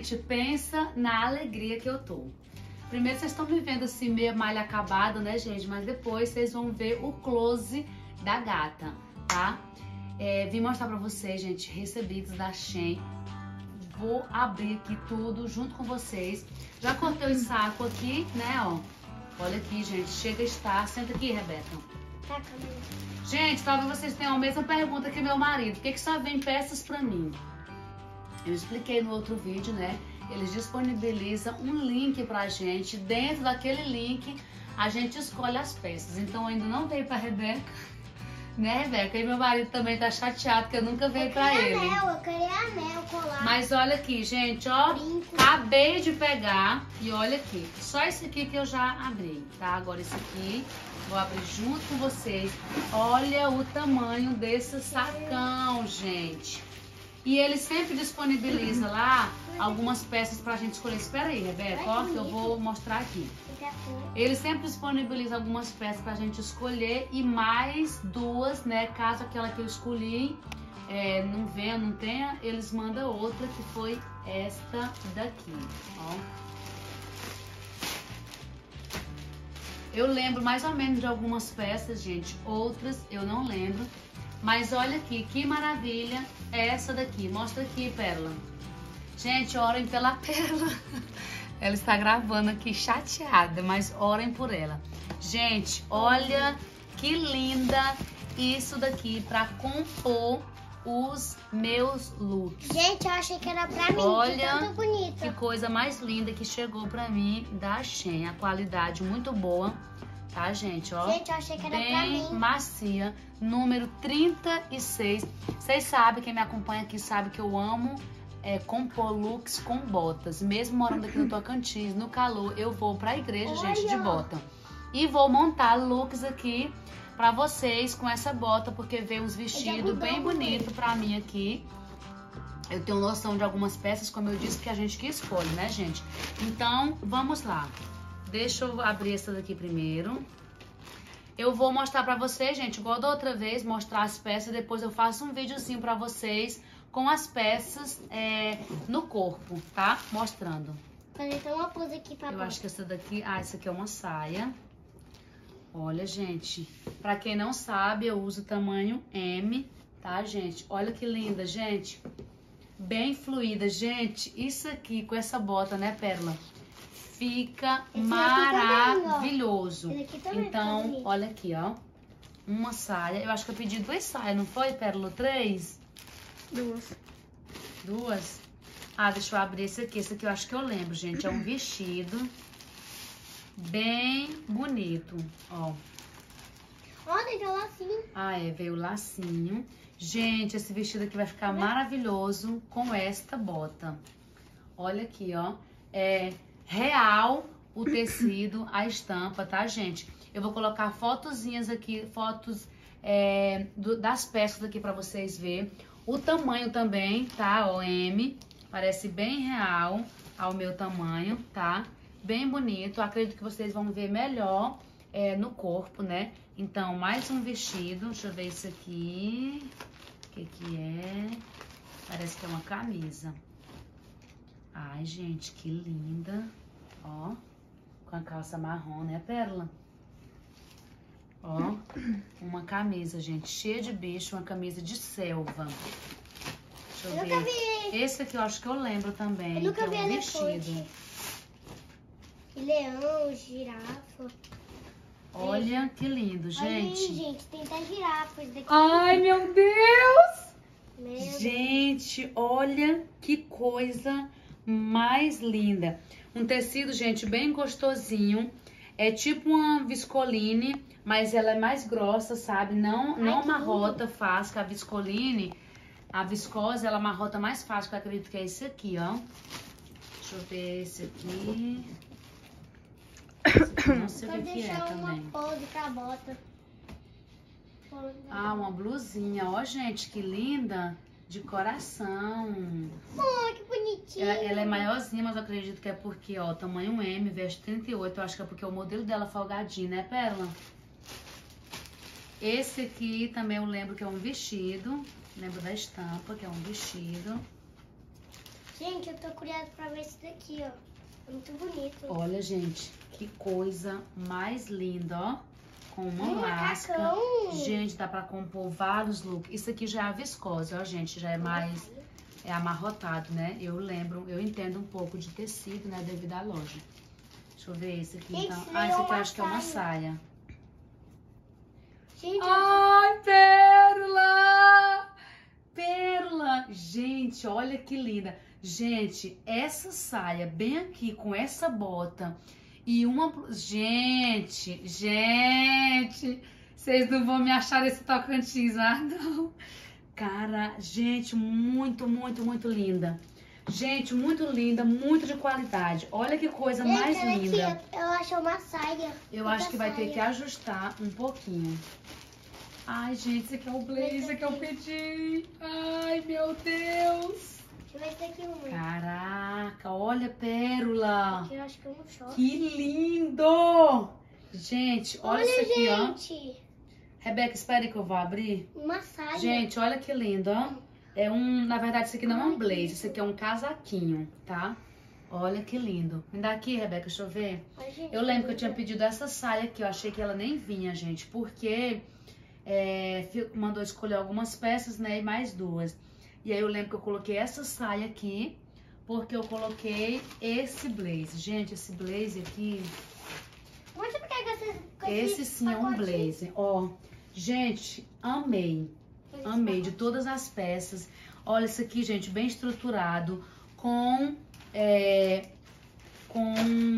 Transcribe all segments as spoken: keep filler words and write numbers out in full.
Gente, pensa na alegria que eu tô. Primeiro vocês estão me vendo assim, meio malha acabada, né, gente? Mas depois vocês vão ver o close da gata, tá? É, vim mostrar pra vocês, gente, recebidos da Shein. Vou abrir aqui tudo junto com vocês. Já cortei o saco aqui, né, ó. Olha aqui, gente, chega a estar. Senta aqui, Rebeca. Tá, calma. Gente, talvez vocês tenham a mesma pergunta que meu marido. Por que que só vem peças pra mim? Eu expliquei no outro vídeo, né? Eles disponibilizam um link pra gente. Dentro daquele link, a gente escolhe as peças. Então, ainda não veio pra Rebeca, né, Rebeca? E meu marido também tá chateado, que eu nunca veio pra ele. Anel, eu queria anel, colar. Mas olha aqui, gente, ó. Brinco. Acabei de pegar. E olha aqui. Só esse aqui que eu já abri, tá? Agora esse aqui, vou abrir junto com vocês. Olha o tamanho desse sacão, gente. E ele sempre disponibiliza lá algumas peças pra gente escolher. Espera aí, Rebeca, ó, que eu vou mostrar aqui. Ele sempre disponibiliza algumas peças pra gente escolher e mais duas, né? Caso aquela que eu escolhi é, não venha, não tenha, eles mandam outra, que foi esta daqui, ó. Eu lembro mais ou menos de algumas peças, gente. Outras eu não lembro. Mas olha aqui, que maravilha é essa daqui. Mostra aqui, Pérola. Gente, orem pela Pérola. Ela está gravando aqui chateada, mas orem por ela. Gente, olha que linda isso daqui para compor os meus looks. Gente, eu achei que era pra mim. Olha que bonito. Que coisa mais linda que chegou pra mim da Shein. A qualidade muito boa, tá, gente? Ó, Gente, eu achei que era pra bem mim. macia. Número trinta e seis. Vocês sabem, quem me acompanha aqui sabe que eu amo é, compor looks com botas. Mesmo morando aqui no Tocantins, no calor, eu vou pra igreja, Olha. gente, de bota. E vou montar looks aqui pra vocês com essa bota, porque veio uns vestidos bem bonitos pra mim aqui. Eu tenho noção de algumas peças, como eu disse, que a gente que escolhe, né, gente? Então, vamos lá. Deixa eu abrir essa daqui primeiro. Eu vou mostrar pra vocês, gente, igual da outra vez, mostrar as peças. Depois eu faço um videozinho pra vocês com as peças é, no corpo, tá? Mostrando. Fazer então uma pose aqui pra Eu acho que essa daqui... Ah, essa aqui é uma saia. Olha, gente, pra quem não sabe, eu uso tamanho M, tá, gente? Olha que linda, gente. Bem fluida. Gente, isso aqui com essa bota, né, Pérola? Fica Esse maravilhoso. Esse aqui também Então, tá bonito. olha aqui, ó. Uma saia. Eu acho que eu pedi duas saias, não foi, Pérola? Três? Duas. Duas? Ah, deixa eu abrir esse aqui. Esse aqui eu acho que eu lembro, gente. É um vestido bem bonito, ó. Olha, tem um lacinho. Ah, é, veio o lacinho. Gente, esse vestido aqui vai ficar maravilhoso com esta bota. Olha aqui, ó. É real o tecido, a estampa, tá, gente? Eu vou colocar fotozinhas aqui, fotos é, do, das peças aqui pra vocês verem. O tamanho também, tá? Ó, M. Parece bem real ao meu tamanho, tá? Bem bonito. Acredito que vocês vão ver melhor é, no corpo, né? Então, mais um vestido. Deixa eu ver isso aqui. O que que é? Parece que é uma camisa. Ai, gente, que linda. Ó, com a calça marrom, né, Pérola? Ó, uma camisa, gente, cheia de bicho. Uma camisa de selva. Deixa eu, Eu ver. nunca vi. Esse aqui eu acho que eu lembro também. Eu nunca que vi é um elefante. vestido. E leão, girafa. Olha que lindo, Olha aí, gente. gente, tem até girafas daqui. Ai, meu Deus! Meu Deus. Gente, olha que coisa mais linda. Um tecido, gente, bem gostosinho. É tipo uma viscoline, mas ela é mais grossa, sabe? Não, Ai, não que amarrota fácil, que a viscoline, a viscose, ela amarrota mais fácil, que eu acredito que é esse aqui, ó. Deixa eu ver esse aqui. Esse aqui não sei o Vou que que é deixar uma também. pose pra bota. Ah, uma blusinha. Ó, gente, que linda. De coração. Oh, que bonitinho. Ela, ela é maiorzinha, mas eu acredito que é porque, ó, tamanho M, veste trinta e oito. Eu acho que é porque o modelo dela é folgadinho, né, Pérola? Esse aqui também eu lembro que é um vestido. Lembro da estampa, que é um vestido. Gente, eu tô curiosa pra ver esse daqui, ó. É muito bonito. Olha, gente, que coisa mais linda, ó. Com uma Um lasca. macacão. Gente, dá pra compor vários looks. Isso aqui já é a viscose, ó, gente. Já é mais... É amarrotado, né? Eu lembro, eu entendo um pouco de tecido, né? Devido à loja. Deixa eu ver esse aqui, Gente, então. isso Ah, aí esse é aqui eu uma acho que é uma saia. saia. Gente, Ai, pérola! Pérola! Gente, olha que linda. Gente, essa saia bem aqui com essa bota e uma... Gente, gente, vocês não vão me achar esse Tocantins, ah, não. Cara, gente, muito, muito, muito linda. Gente, muito linda, muito de qualidade. Olha que coisa gente, mais olha linda. aqui, eu, eu acho uma saia. Eu Outra acho que vai ter saia. que ajustar um pouquinho. Ai, gente, esse aqui é o blazer que eu pedi. Ai, meu Deus. Deixa eu ver esse aqui, mãe. Caraca, olha, pérola. Aqui eu acho que é um short. Que lindo. Gente, olha, Olha, isso aqui, gente. ó. Rebeca, espera aí que eu vou abrir. Uma saia. Gente, olha que lindo, ó. É um, na verdade, isso aqui não é um blazer, isso aqui é um casaquinho, tá? Olha que lindo. Me dá aqui, Rebeca, deixa eu ver. Ai, gente, Eu lembro que eu tinha pedido essa saia aqui, eu achei que ela nem vinha, gente, porque é, mandou escolher algumas peças, né, e mais duas. E aí eu lembro que eu coloquei essa saia aqui, porque eu coloquei esse blazer. Gente, esse blazer aqui, Onde você pega esse, esse sim é um blazer, ó. Gente, amei. Amei de todas as peças. Olha isso aqui, gente, bem estruturado, com, é, com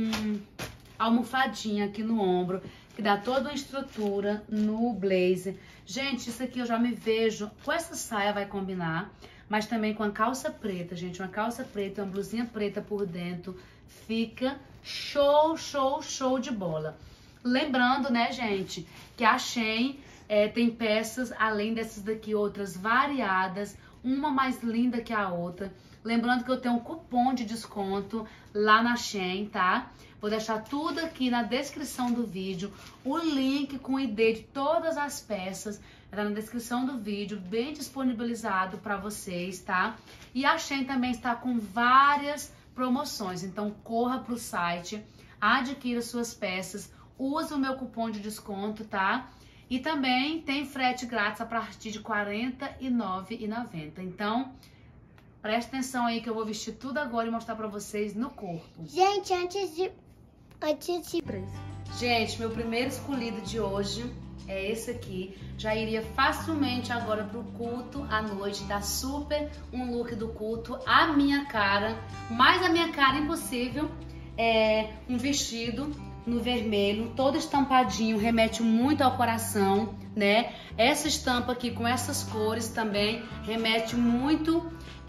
almofadinha aqui no ombro, que dá toda uma estrutura no blazer. Gente, isso aqui eu já me vejo, com essa saia vai combinar, mas também com a calça preta, gente, uma calça preta, uma blusinha preta por dentro, fica show, show, show de bola. Lembrando, né, gente, que a Shein é, tem peças, além dessas daqui, outras variadas, uma mais linda que a outra. Lembrando que eu tenho um cupom de desconto lá na Shein, tá? Vou deixar tudo aqui na descrição do vídeo, o link com o I D de todas as peças, tá na descrição do vídeo, bem disponibilizado para vocês, tá? E a Shein também está com várias promoções, então corra pro site, adquira suas peças, use o meu cupom de desconto, tá? E também tem frete grátis a partir de quarenta e nove reais e noventa centavos. Então, preste atenção aí que eu vou vestir tudo agora e mostrar pra vocês no corpo. Gente, antes de... Antes de... Gente, meu primeiro escolhido de hoje é esse aqui. Já iria facilmente agora pro culto à noite. Dá super um look do culto. A minha cara, mais a minha cara impossível. É um vestido no vermelho, todo estampadinho, remete muito ao coração, né? Essa estampa aqui com essas cores também remete muito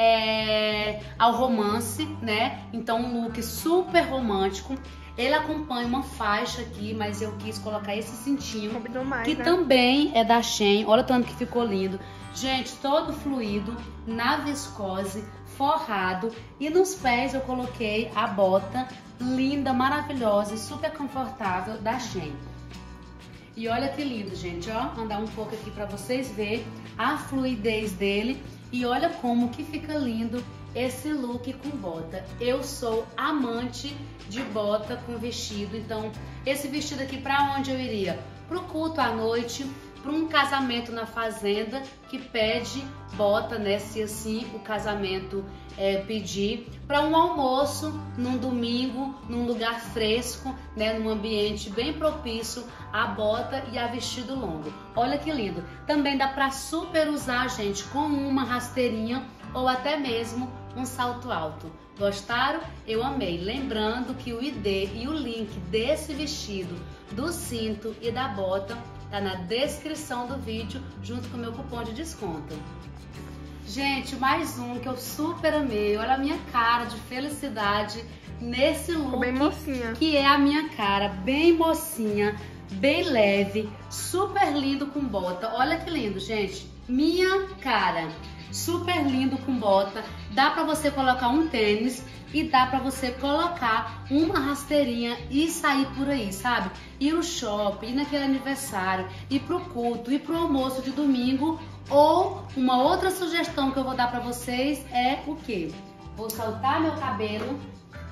é, ao romance, né? Então um look super romântico. Ele acompanha uma faixa aqui, mas eu quis colocar esse cintinho, mais, que né? também é da Shein. Olha o tanto que ficou lindo. Gente, todo fluido, na viscose, forrado. E nos pés eu coloquei a bota linda, maravilhosa e super confortável da Shein. E olha que lindo, gente, ó. Andar um pouco aqui pra vocês verem a fluidez dele. E olha como que fica lindo esse look com bota. Eu sou amante de bota com vestido, então esse vestido aqui pra onde eu iria? Pro culto à noite, para um casamento na fazenda que pede bota, né? Se assim o casamento é, pedir, para um almoço num domingo, num lugar fresco, né? Num ambiente bem propício a bota e a vestido longo. Olha que lindo! Também dá para super usar, gente, com uma rasteirinha ou até mesmo um salto alto. Gostaram? Eu amei. Lembrando que o I D e o link desse vestido, do cinto e da bota tá na descrição do vídeo, junto com o meu cupom de desconto. Gente, mais um que eu super amei. Olha a minha cara de felicidade nesse look. Bem mocinha. Que é a minha cara, bem mocinha, bem leve, super lindo com bota. Olha que lindo, gente. Minha cara. Super lindo com bota. Dá pra você colocar um tênis e dá pra você colocar uma rasteirinha e sair por aí, sabe? Ir no shopping, ir naquele aniversário, ir pro culto, ir pro almoço de domingo. Ou uma outra sugestão que eu vou dar pra vocês é o quê? vou soltar meu cabelo,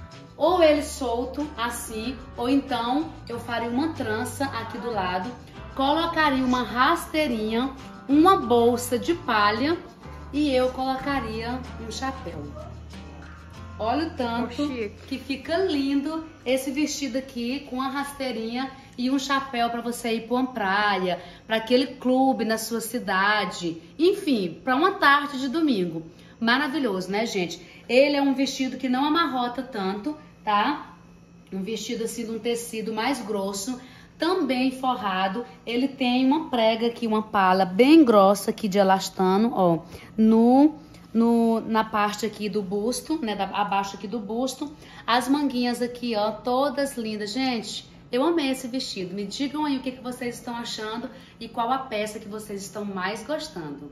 ou ele solto, assim, ou então eu faria uma trança aqui do lado, colocaria uma rasteirinha, uma bolsa de palha e eu colocaria um chapéu. Olha o tanto oh, que fica lindo esse vestido aqui com a rasteirinha e um chapéu para você ir para uma praia, para aquele clube na sua cidade, enfim, para uma tarde de domingo. Maravilhoso, né, gente? Ele é um vestido que não amarrota tanto, tá? Um vestido assim de um tecido mais grosso, também forrado. Ele tem uma prega aqui, uma pala bem grossa aqui de elastano, ó, no... No, na parte aqui do busto, né, da, abaixo aqui do busto, as manguinhas aqui, ó, todas lindas. Gente, eu amei esse vestido. Me digam aí o que, que vocês estão achando e qual a peça que vocês estão mais gostando.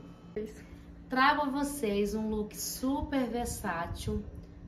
Trago a vocês um look super versátil,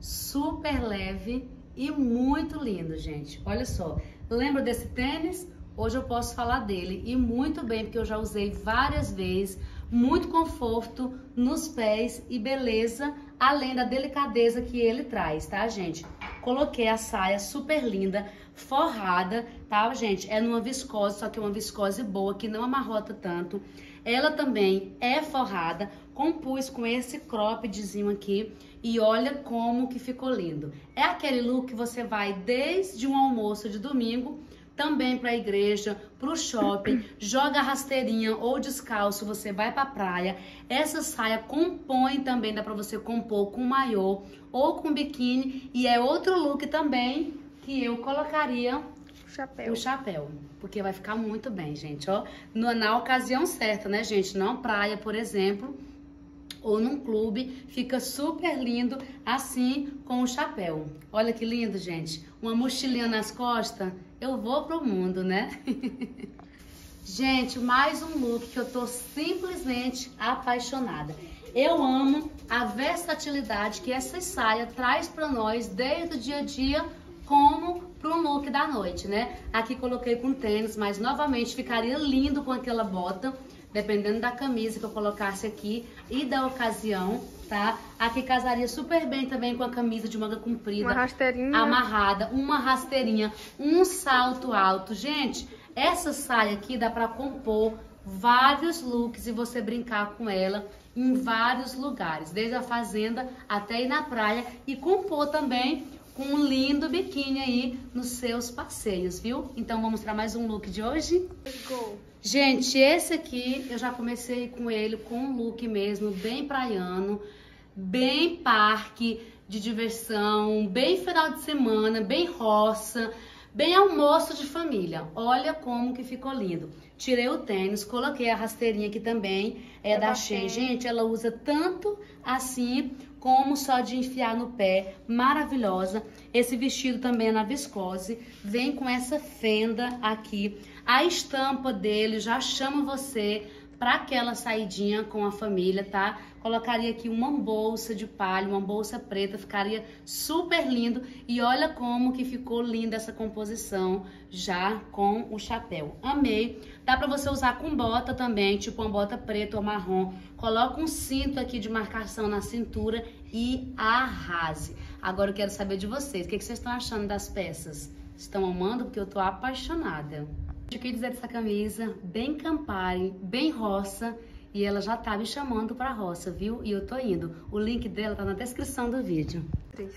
super leve e muito lindo, gente. Olha só, lembra desse tênis? Hoje eu posso falar dele e muito bem, porque eu já usei várias vezes. Muito conforto nos pés e beleza, além da delicadeza que ele traz, tá, gente? Coloquei a saia super linda, forrada, tá, gente? É numa viscose, só que é uma viscose boa, que não amarrota tanto. Ela também é forrada, compus com esse croppedzinho aqui e olha como que ficou lindo. É aquele look que você vai desde um almoço de domingo, também para a igreja, para o shopping, joga a rasteirinha ou descalço, você vai para a praia. Essa saia compõe também, dá para você compor com maiô ou com biquíni. E é outro look também que eu colocaria o chapéu. o chapéu, porque vai ficar muito bem, gente, ó. No, na ocasião certa, né, gente? Não praia, por exemplo, ou num clube, fica super lindo assim com o chapéu. Olha que lindo, gente. Uma mochilinha nas costas, eu vou pro mundo, né? Gente, mais um look que eu tô simplesmente apaixonada. Eu amo a versatilidade que essa saia traz para nós desde o dia a dia como pro look da noite, né? Aqui coloquei com tênis, mas novamente ficaria lindo com aquela bota, dependendo da camisa que eu colocasse aqui e da ocasião, tá? Aqui casaria super bem também com a camisa de manga comprida, uma rasteirinha amarrada, uma rasteirinha, um salto alto. Gente, essa saia aqui dá pra compor vários looks e você brincar com ela em vários lugares, desde a fazenda até ir na praia e compor também com um lindo biquíni aí nos seus passeios, viu? Então, vou mostrar mais um look de hoje. Let's go! Gente, esse aqui eu já comecei com ele com um look mesmo bem praiano, bem parque de diversão, bem final de semana, bem roça, bem almoço de família. Olha como que ficou lindo. Tirei o tênis, coloquei a rasteirinha aqui também, é da Shein. Gente, ela usa tanto assim como só de enfiar no pé, maravilhosa. Esse vestido também é na viscose, vem com essa fenda aqui. A estampa dele já chama você para aquela saidinha com a família, tá? Colocaria aqui uma bolsa de palha, uma bolsa preta, ficaria super lindo. E olha como que ficou linda essa composição já com o chapéu. Amei. Dá pra você usar com bota também, tipo uma bota preta ou marrom. Coloca um cinto aqui de marcação na cintura e arrase. Agora eu quero saber de vocês, o que vocês estão achando das peças? Estão amando? Porque eu tô apaixonada. O que dizer dessa camisa? Bem Campari, bem roça. E ela já tá me chamando pra roça, viu? E eu tô indo. O link dela tá na descrição do vídeo. Três.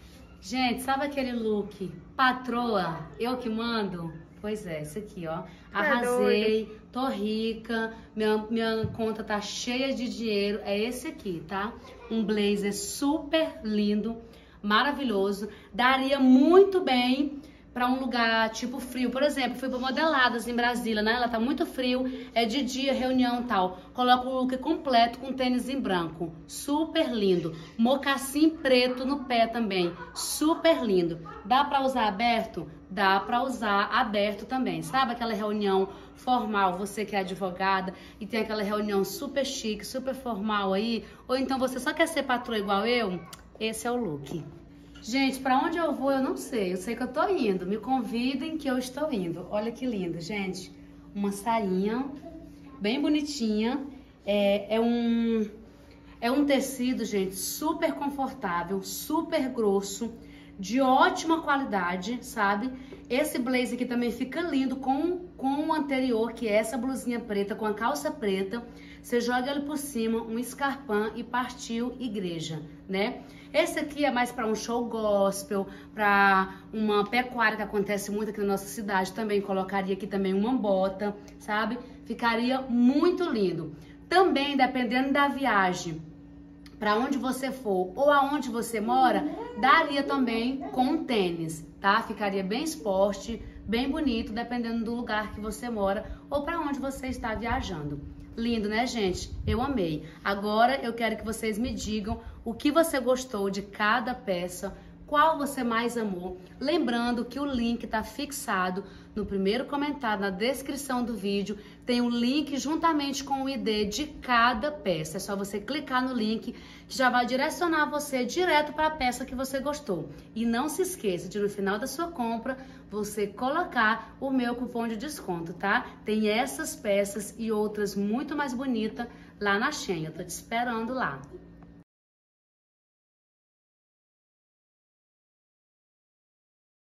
Gente, sabe aquele look? Patroa, eu que mando? Pois é, esse aqui, ó. Arrasei, tô rica, minha, minha conta tá cheia de dinheiro. É esse aqui, tá? Um blazer super lindo, maravilhoso. Daria muito bem para um lugar tipo frio, por exemplo, fui para Modeladas em Brasília, né? Ela tá muito frio, é de dia, reunião e tal. Coloca o look completo com tênis em branco, super lindo. Mocassim preto no pé também, super lindo. Dá para usar aberto? Dá para usar aberto também. Sabe aquela reunião formal, você que é advogada e tem aquela reunião super chique, super formal aí? Ou então você só quer ser patroa igual eu? Esse é o look. Gente, pra onde eu vou eu não sei, eu sei que eu tô indo, me convidem que eu estou indo. Olha que lindo, gente, uma sainha bem bonitinha, é, é um É um tecido, gente, super confortável, super grosso, de ótima qualidade, sabe? Esse blazer aqui também fica lindo com, com o anterior, que é essa blusinha preta com a calça preta. Você joga ele por cima, um escarpão e partiu igreja, né? Esse aqui é mais para um show gospel, para uma pecuária que acontece muito aqui na nossa cidade. Também colocaria aqui também uma bota, sabe? Ficaria muito lindo. Também, dependendo da viagem, para onde você for ou aonde você mora, daria também com um tênis, tá? Ficaria bem esporte, bem bonito, dependendo do lugar que você mora ou para onde você está viajando. Lindo, né, gente? Eu amei. Agora eu quero que vocês me digam o que você gostou de cada peça, qual você mais amou. Lembrando que o link está fixado no primeiro comentário, na descrição do vídeo. Tem um link juntamente com o I D de cada peça. É só você clicar no link que já vai direcionar você direto para a peça que você gostou. E não se esqueça de no final da sua compra você colocar o meu cupom de desconto, tá? Tem essas peças e outras muito mais bonitas lá na Shein. Eu tô te esperando lá.